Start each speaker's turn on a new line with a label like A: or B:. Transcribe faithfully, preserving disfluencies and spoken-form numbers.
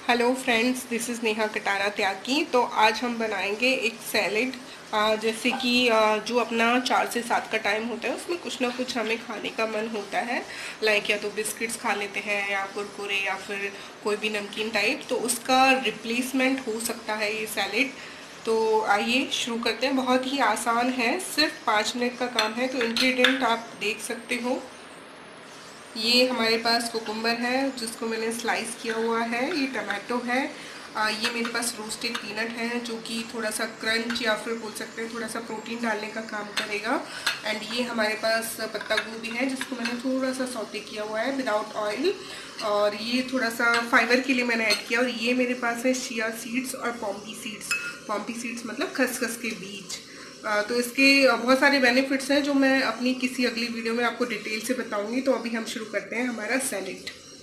A: Hello friends, this is Neha Katara Tyagi. तो आज हम बनाएंगे एक सैलेड। जैसे कि अ, जो अपना चार से सात का टाइम होता है उसमें कुछ ना कुछ हमें खाने का मन होता है। लाइक या तो बिस्किट्स खा लेते हैं या कुरकुरे या फिर कोई भी नमकीन टाइप, तो उसका रिप्लेसमेंट हो सकता है ये सैलेड। तो आइए शुरू करते हैं। बहुत ही आसान है, सिर्फ पाँच मिनट का काम है। तो इंग्रेडिएंट आप देख सकते हो। ये हमारे पास कुकुम्बर है जिसको मैंने स्लाइस किया हुआ है। ये टमाटो है। आ, ये मेरे पास रोस्टेड पीनट है जो कि थोड़ा सा क्रंच या फिर बोल सकते हैं थोड़ा सा प्रोटीन डालने का काम करेगा। एंड ये हमारे पास पत्ता गोभी है जिसको मैंने थोड़ा सा सौते किया हुआ है विदाउट ऑयल। और ये थोड़ा सा फाइबर के लिए मैंने ऐड किया। और ये मेरे पास है चिया सीड्स और पॉम्पी सीड्स। पॉम्पी सीड्स मतलब खसखस के बीज। आ, तो इसके बहुत सारे बेनिफिट्स हैं जो मैं अपनी किसी अगली वीडियो में आपको डिटेल से बताऊंगी। तो अभी हम शुरू करते हैं हमारा सैलेड।